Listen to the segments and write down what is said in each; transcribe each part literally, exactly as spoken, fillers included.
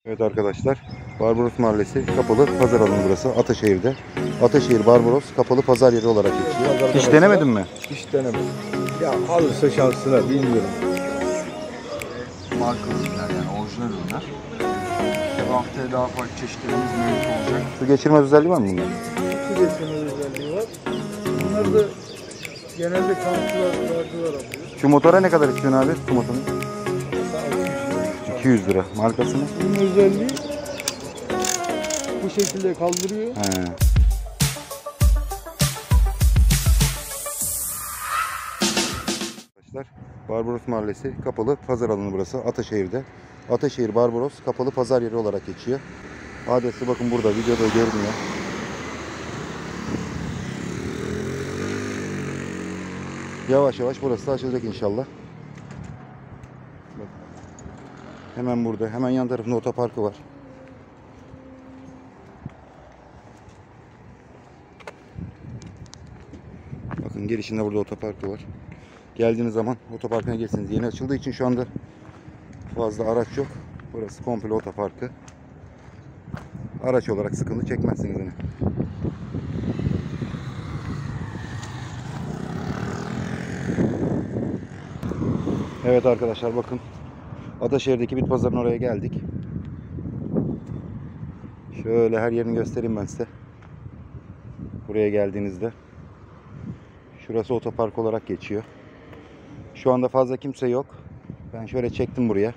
Evet arkadaşlar, Barbaros Mahallesi kapalı pazar alanı burası Ataşehir'de. Ataşehir Barbaros kapalı pazar yeri olarak geçiyor. Hiç denemedin mi? Hiç denemedim. Ya alırsa şansına bilmiyorum. Marka ürünler yani orijinal ürünler. Bu haftaya daha farklı çeşitlerimiz mevcut olacak. Su geçirmez özelliği var mı bunun? Su geçirme özelliği var. Bunlar da genelde kampçılar, vardılar alıyor. Şu motora ne kadar istiyorsun abi? Su motorunu? iki yüz lira. Markasını? Bunun özelliği bu şekilde kaldırıyor. He. Arkadaşlar, Barbaros Mahallesi kapalı pazar alanı burası Ataşehir'de. Ataşehir Barbaros kapalı pazar yeri olarak geçiyor. Adresi bakın burada, videoda görünüyor. Yavaş yavaş burası da açılacak inşallah. Bak. Hemen burada, hemen yan tarafında otoparkı var. Bakın girişinde burada otoparkı var. Geldiğiniz zaman otoparkına gelirsiniz. Yeni açıldığı için şu anda fazla araç yok. Burası komple otoparkı. Araç olarak sıkıntı çekmezsiniz yine. Evet arkadaşlar bakın. Ataşehir'deki bit pazarının oraya geldik. Şöyle her yerini göstereyim ben size. Buraya geldiğinizde. Şurası otopark olarak geçiyor. Şu anda fazla kimse yok. Ben şöyle çektim buraya.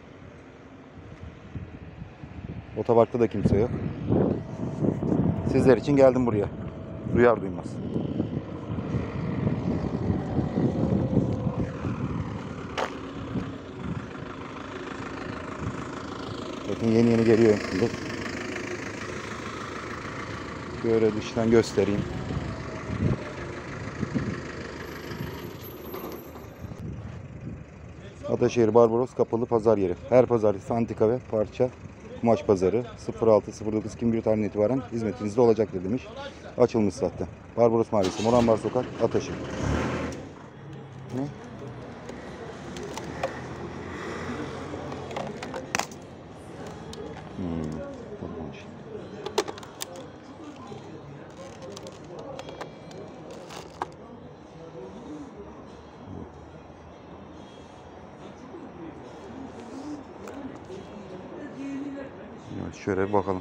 Otoparkta da kimse yok. Sizler için geldim buraya. Duyar duymaz. Bakın yeni yeni geliyor şimdi. Şöyle dıştan göstereyim. Ataşehir Barbaros kapalı pazar yeri. Her pazartesi antika ve parça kumaş pazarı sıfır altı sıfır dokuz iki bir tarihinden itibaren hizmetinizde olacaktır demiş. Açılmış zaten. Barbaros Mahallesi, Moranbar Sokak, Ataşehir. Ne? Hmm, tamam işte. Şöyle bir bakalım.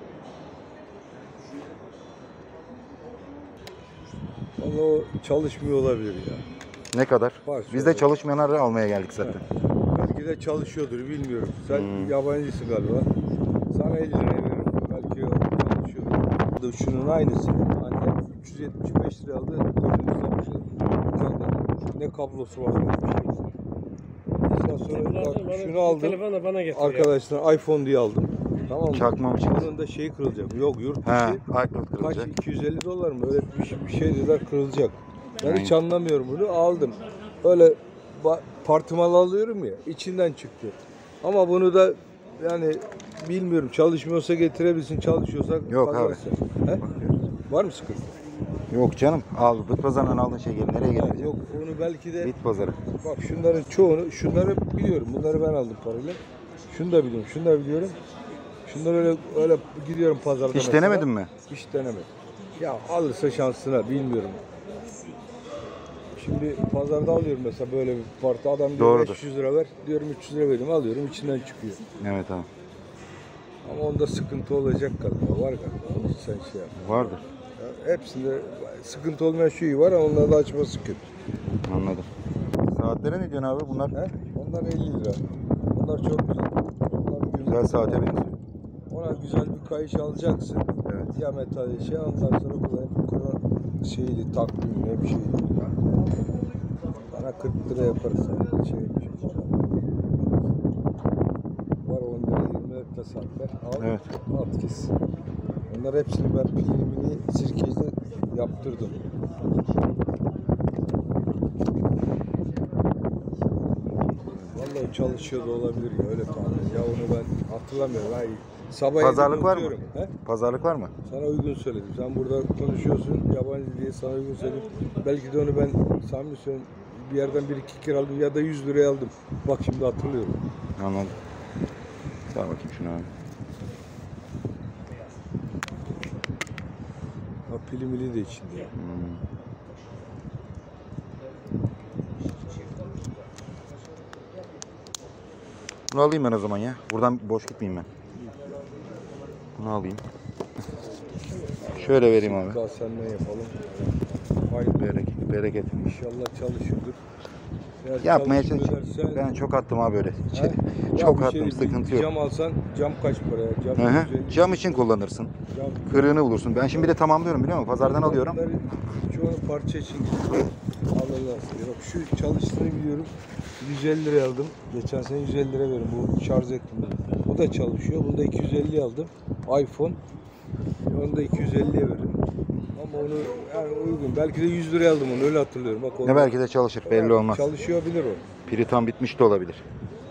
Valla o çalışmıyor olabilir ya. Ne kadar? Var, Biz de şöyle. çalışmayanları almaya geldik zaten. Belki de çalışıyordur bilmiyorum. Sen Hmm. yabancısın galiba. Sana elli liraya veririm. Belki o çalışıyordur. Şunun aynısı. Annem üç yüz yetmiş beş lira aldı. Dördüncü almışlar. Ne kablosu var ne bir şey. Ondan sonra bak, şunu aldım. Telefonu bana getir. Arkadaşlar iPhone diye aldım. Tamam mı? Çakmam için. Bunun da şeyi kırılacak. Yok yurt He, dışı. iCloud Kaç? kırılacak. iki yüz elli dolar mı? Öyle bir şey, bir şey dediler kırılacak. Ben Aynen. hiç anlamıyorum bunu. Aldım. Öyle parti mal alıyorum ya. İçinden çıktı. Ama bunu da yani bilmiyorum. Çalışmıyorsa getirebilirsin. Çalışıyorsa Yok abi. pazarsa. He? Var mı sıkıntı? Yok canım. Al bit pazarından aldığın şey gel. Nereye Ha, gelecek? yok onu belki de Bit pazarı. bak şunların çoğunu şunları biliyorum. Bunları ben aldım parayla. Şunu da biliyorum. Şunu da biliyorum. Şunları öyle öyle gidiyorum pazarda. Hiç mesela. denemedin mi? Hiç denemedim. Ya alırsa şansına bilmiyorum. Şimdi pazarda alıyorum mesela böyle bir parti. Adam diyor Doğrudur. beş yüz lira ver. Diyorum üç yüz lira vereyim. Alıyorum içinden çıkıyor. Evet abi. Ama onda sıkıntı olacak galiba. Var galiba. Hiç sen şey yap. Vardır. Ya hepsinde sıkıntı olmayan şu iyi var ama onlarda açması kötü. Anladım. Saatlere ne diyorsun abi bunlar? He? Onlar elli lira. Onlar çok güzel. Onlar güzel. Güzel saate benziyor. Ona güzel bir kayış alacaksın. Evet. Ya metal şey ondan sonra kullanıp kura şeydi takvim ne bir şeydi. Bana kırk lira yaparız yani şey bir şey. Var on lira yirmi lira saatler. Al. Evet. At kes. Onlar hepsini ben pilimini sirkeci yaptırdım. Vallahi çalışıyor da olabilir ya öyle tahmin. Ya onu ben hatırlamıyorum. Ay, sabah Pazarlık var mı? unutuyorum. He? Pazarlık var mı? Sana uygun söyledim. Sen burada konuşuyorsun, yabancı diye sana uygun söyledim. Belki de onu ben samimi söyleyeyim, bir yerden bir iki kere aldım ya da yüz liraya aldım. Bak şimdi hatırlıyorum. Anladım. Sağ bakayım şuna abi. Pili mili de içinde. Hmm. Bunu alayım ben o zaman ya. Buradan boş gitmeyeyim ben. Bunu alayım. Şöyle vereyim abi. Kalsenle yapalım. Hayır. Bereket, bereket. İnşallah çalışıyordur. Eğer Yapmaya çalışmıyor çalışıyorum. dersen- Ben çok attım abi öyle. Ha? Ya Çok bir attım, şey, sıkıntı bir yok. Cam alsan cam kaç para? Cam, Hı hı. yüz elli. Cam için kullanırsın. Cam. Kırığını bulursun. Ben şimdi bir de tamamlıyorum biliyor musun? Pazardan alıyorum. Bunları çoğunu parça için alırlar. Bak şu çalıştığını biliyorum. yüz elli liraya aldım. Geçen sene yüz elli lira verdim. Bu şarj ettim. Bu da çalışıyor. Bunu da iki yüz elliye aldım. iPhone. Onu da iki yüz elliye verdim. Ama onu yani uygun. Belki de yüz liraya aldım onu. Öyle hatırlıyorum. Bak onu. Ne belki de çalışır. Belli olmaz. Çalışıyor bilir o. Pili tam bitmiş de olabilir.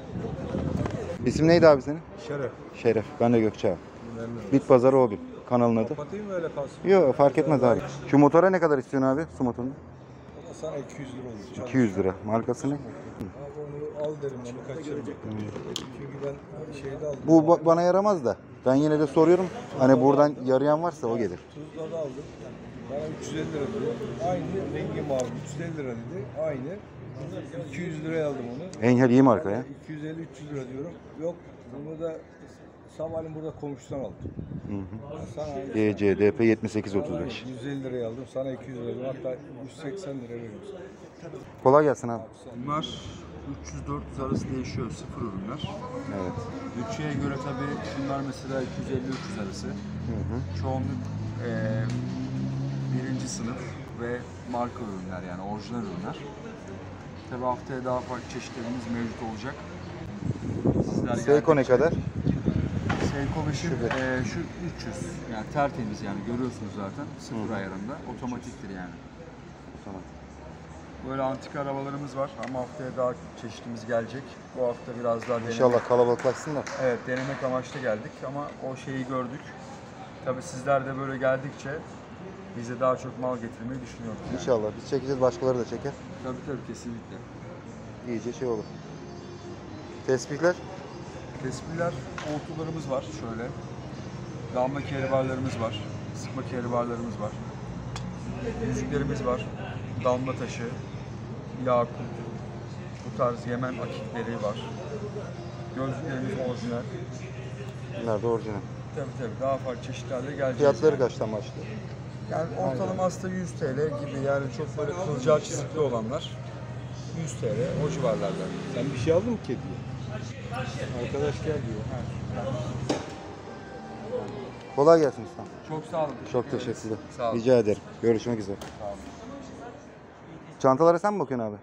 İsim neydi abi senin? Şeref. Şeref. Ben de Gökçe abi. Memnun. Bit Pazarı Hobi. Kanalın adı. Kapatayım mı öyle kalsın? Yok fark etmez abi. Şu motora ne kadar istiyorsun abi? Su motorunu? Ama sana iki yüz lira olur. iki yüz lira. Markası ne? Abi onu al derim onu kaçırma. Çünkü ben şeyde aldım. Bu ba- bana yaramaz da. Ben yine de soruyorum. Hani buradan yarayan varsa o gelir. Tuzla'da aldım. Bana üç yüz elli lira diyor. Aynı rengi mavi. üç yüz elli lira dedi. Aynı. iki yüz liraya aldım onu. Enhel iyi marka ya. iki yüz elli üç yüz lira diyorum. Yok bunu da sabahleyin burada komşudan aldım. Hı hı. Sana E C D P yetmiş sekiz otuz beş. yüz elli liraya aldım. Sana iki yüz lira verdim. Hatta yüz seksen lira veriyorum. Kolay gelsin abi. Bunlar üç yüz dört yüz arası değişiyor, sıfır ürünler. Evet. Bütçeye göre tabii şunlar mesela iki yüz elli üç yüz arası. Hı hı. Çoğunluk eee, birinci sınıf ve marka ürünler yani orijinal ürünler. Tabii haftaya daha farklı çeşitlerimiz mevcut olacak. Sizler Seiko ne geldikçe- kadar? Seiko beşin eee, şu üç yüz yani tertemiz yani görüyorsunuz zaten sıfır ayarında otomatiktir yani. Tamam. Böyle antik arabalarımız var ama haftaya daha çeşitimiz gelecek. Bu hafta biraz daha deneme, İnşallah kalabalıklaşsın da. evet, denemek amaçlı geldik ama o şeyi gördük. Tabii sizler de böyle geldikçe bize daha çok mal getirmeyi düşünüyoruz. Yani. İnşallah. Biz çekeceğiz. Başkaları da çeker. Tabii tabii kesinlikle. İyice şey olur. Tespihler. Tespihler, oltularımız var şöyle. Damla kehribarlarımız var. Sıkma kehribarlarımız var. Yüzüklerimiz var. Damla taşı, yakut, bu tarz Yemen akikleri var. Gözlüklerimiz orijinal. Bunlar da orijinal. Tabii tabii daha farklı çeşitlerle geleceğiz. Fiyatları yani. kaçtan başlıyor? Yani ortalama aslında yüz TL gibi yani çok böyle kılcal çizikli olanlar yüz TL o civarlarda. Sen bir şey aldın mı kediye? Arkadaş gel diyor. Kolay gelsin ustam. Çok sağ olun. Çok ederiz. teşekkürler. Sağ olun. Rica ederim. Görüşmek üzere. Sağ olun. Çantalara sen mi bakıyorsun abi?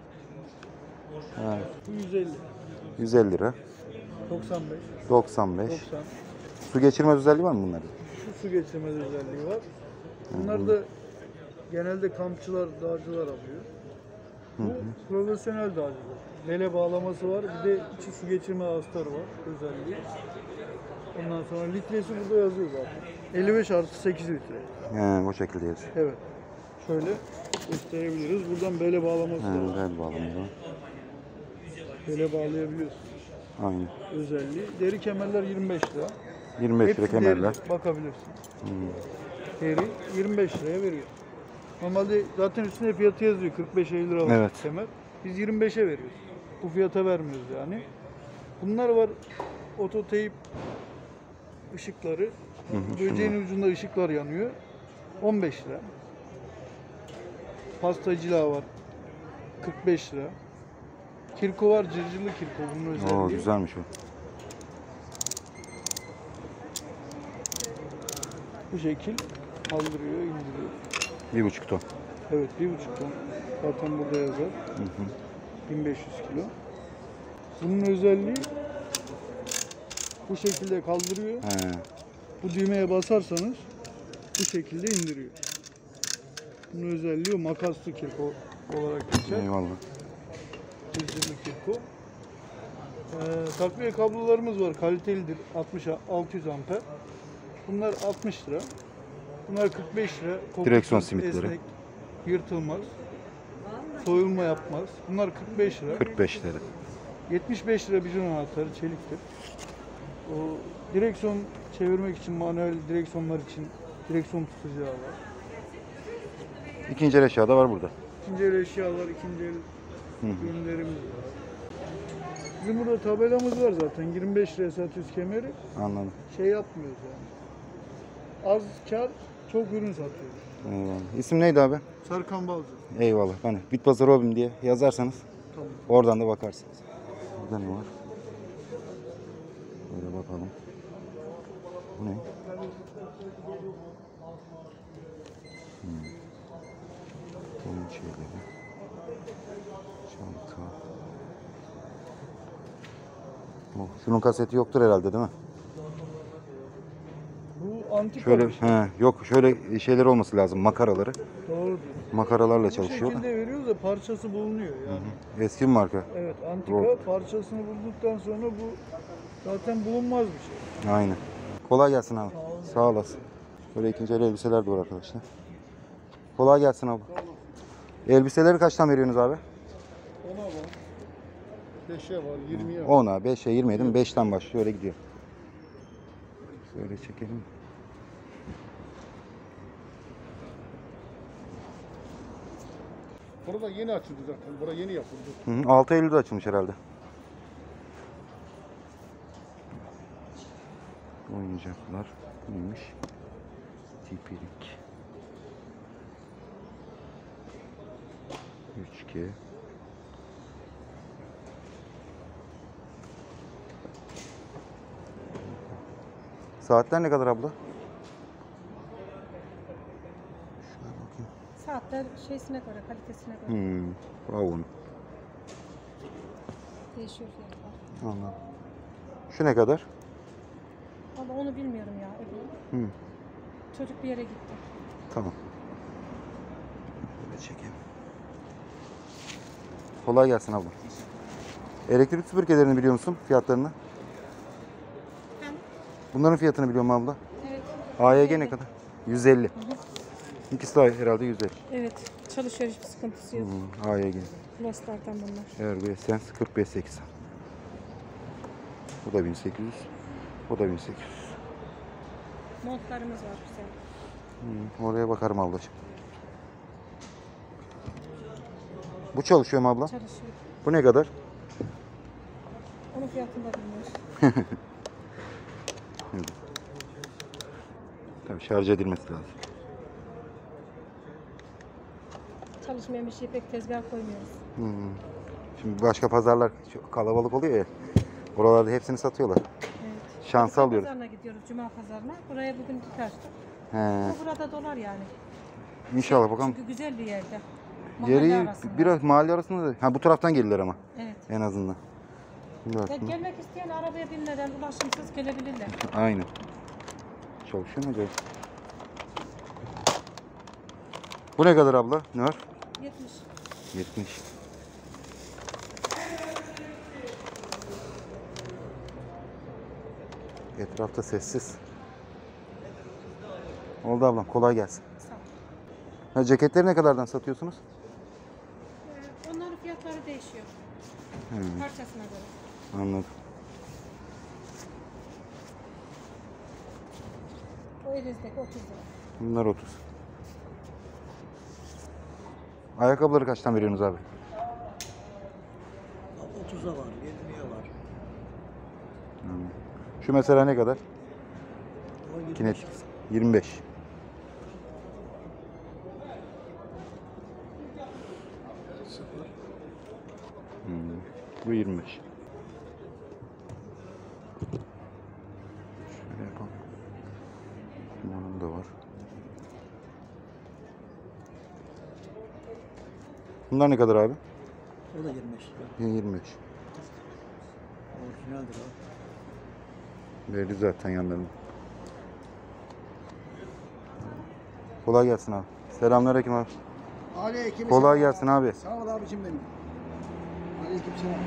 Ha, Bu yüz elli, yüz elli lira. doksan beş, doksan beş. doksan. Su geçirmez özelliği var mı bunların? Şu su geçirmez özelliği var. Bunlar da genelde kampçılar, dağcılar alıyor. Bu profesyonel dağcılar. Lele bağlaması var. Bir de içi su geçirme astarı var özelliği. Ondan sonra litresi burada yazıyor zaten. elli beş artı sekiz litre. He, o şekilde yazıyor. Evet. Şöyle gösterebiliriz. Buradan bele bağlaması He, var. güzel bağlamız var. Bele bağlayabiliyorsun. Aynen. Özelliği. Deri kemerler yirmi beş lira. yirmi beş lira Hepsi kemerler. deri, bakabilirsin. Deri yirmi beş liraya veriyor. Normalde zaten üstünde fiyatı yazıyor kırk beş elli lira Evet. kemer. Biz yirmi beşe veriyoruz. Bu fiyata vermiyoruz yani. Bunlar var ototeyp ışıkları. Böceğin ucunda ışıklar yanıyor. on beş lira. Pastacılığa var. kırk beş lira. Kirko var, cırcırlı kirko bunun özelliği. Oo, güzelmiş o. Bu şekil kaldırıyor, indiriyor. Bir buçuk ton. Evet, bir buçuk ton. Zaten burada yazar. Hı hı. bin beş yüz kilo. Bunun özelliği bu şekilde kaldırıyor. He. Bu düğmeye basarsanız bu şekilde indiriyor. Bunun özelliği o makaslı kirko olarak geçer. Eyvallah. Cırcırlı kirko. Ee, takviye kablolarımız var. Kalitelidir. altmış altı yüz amper. Bunlar altmış lira. Bunlar kırk beş lira. Kokusuz, Direksiyon simitleri. esnek, yırtılmaz. Soyulma yapmaz. Bunlar kırk beş lira. kırk beş lira. yetmiş beş lira bijon anahtarı çeliktir. O direksiyon çevirmek için manuel direksiyonlar için direksiyon tutacağı var. İkinci el eşya da var burada. İkinci el eşyalar, ikinci el Hı hı. ürünlerimiz var. Bizim burada tabelamız var zaten. yirmi beş liraya satıyoruz kemeri. Anladım. Şey yapmıyoruz yani. Az kar, çok ürün satıyoruz. Eyvallah. İsim neydi abi? Serkan Balcı. Eyvallah. Hani Bitpazarı Hobim diye yazarsanız Tamam. oradan da bakarsınız. Burada ne var? Böyle bakalım. Bu ne? Hmm. Bunun şeyleri. Çanta. Oh, şunun kaseti yoktur herhalde değil mi? Bu antika Şöyle bir şey. he, yok şöyle şeyler olması lazım, makaraları. Doğrudur. Makaralarla Bu çalışıyor. şekilde veriyoruz da parçası bulunuyor yani. Eski bir marka. Evet, antika Doğru. parçasını bulduktan sonra bu zaten bulunmaz bir şey. Aynen. Kolay gelsin abi. Sağ olun. Sağ olasın. Böyle ikinci el elbiseler de var arkadaşlar. Kolay gelsin abi. Elbiseleri kaçtan veriyorsunuz abi? Ona var. beşe var, yirmiye var. ona, beşe, yirmiye değil mi? beşten başlıyor öyle gidiyor. Şöyle çekelim. Burada yeni açıldı zaten. Bura yeni yapıldı. Hı hı, altı Eylül'de açılmış herhalde. Oyuncaklar neymiş? Tipilik. üç G. Saatler ne kadar abla? Şuna bakayım. Saatler şeysine göre, kalitesine göre Hmm, bravo. değişiyor fiyatlar. Anladım. Şu ne kadar? Ama onu bilmiyorum ya. Öbür. Hı. Çocuk bir yere gitti. Tamam. Şöyle çekeyim. Kolay gelsin abla. Elektrik süpürgelerini biliyor musun? Fiyatlarını? Hem Bunların fiyatını biliyor musun abla? evet. A Y G ne kadar? yüz elli. İkisi de herhalde yüz elli. Evet. Çalışıyor, hiçbir sıkıntısı yok. Hmm, A Y G. Loslardan bunlar. Ergo Essence kırk beş seksen. Bu da bin sekiz yüz. Bu da bin sekiz yüz. Montlarımız var güzel. Hmm, oraya bakarım ablacığım. Bu çalışıyor mu abla? Çalışıyor. Bu ne kadar? Onun fiyatını da bilmiyoruz. Tabii şarj edilmesi lazım. Çalışmayan bir şey pek tezgah koymuyoruz. Hmm. Şimdi başka pazarlar çok kalabalık oluyor ya. Oralarda hepsini satıyorlar. Evet. Şansı Cuma alıyoruz. Pazarına gidiyoruz, Cuma pazarına. Buraya bugün tutarsak. He. Bu burada dolar yani. İnşallah bakalım. Çünkü güzel bir yerde. Mahalle Yeri arasında. biraz mahalle arasında da. Ha bu taraftan gelirler ama Evet. en azından. Bir Ya bakayım. gelmek isteyen arabaya binmeden ulaşımsız gelebilirler. Aynen. Çalışıyor mu acaba? Bu ne kadar abla? Ne var? yetmiş. yetmiş. Etrafta sessiz. Oldu ablam. Kolay gelsin. Sağ ol. Ha, ceketleri ne kadardan satıyorsunuz? Ee, Onların fiyatları değişiyor. Hmm, Parçasına göre. anladım. O elizdeki otuz lira. Bunlar otuz. Ayakkabıları kaçtan veriyorsunuz abi? otuza var, yirmiye var. Hmm. Şu mesela ne kadar? O yirmi Kinet. beş. yirmi beş. Hmm. Bu yirmi beş. Şöyle yapalım. Bunun da var. Bunlar ne kadar abi? O da yirmi beş. yirmi beş. Orijinaldir o. Belli zaten yanlarında. Kolay gelsin abi. Selamünaleyküm abi. Aleyküm Kolay selam. gelsin abi. Sağ ol abicim benim. Aleyküm selam.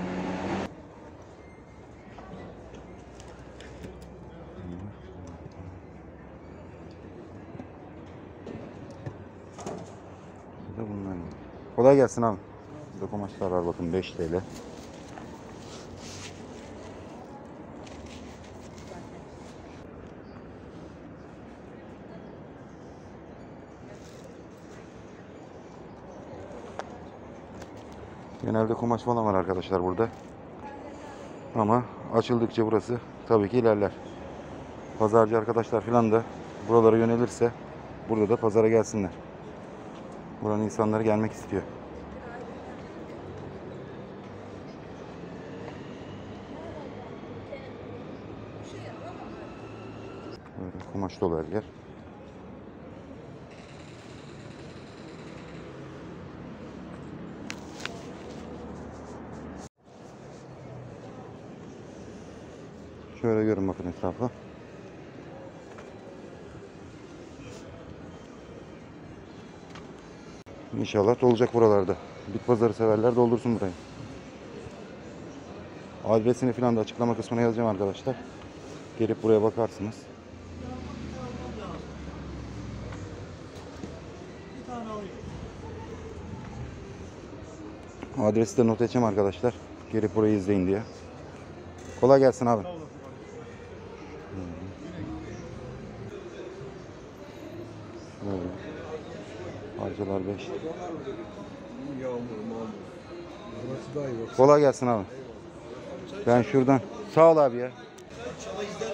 Bir de bunlar. Kolay gelsin abi. Burada kumaşlar var bakın beş TL. Genelde kumaş falan var arkadaşlar burada. Ama açıldıkça burası tabii ki ilerler. Pazarcı arkadaşlar falan da buralara yönelirse burada da pazara gelsinler. Buranın insanları gelmek istiyor. Böyle kumaş dolu her yer. Şöyle görün bakın etrafa. İnşallah olacak buralarda. Bit pazarı severler doldursun burayı. Adresini falan da açıklama kısmına yazacağım arkadaşlar. Gelip buraya bakarsınız. Adresi de not edeceğim arkadaşlar. Gelip burayı izleyin diye. Kolay gelsin abi. Böyle. Parçalar beş. Burası daha iyi bak. Kolay gelsin abi. Ben şuradan. Sağ ol abi ya.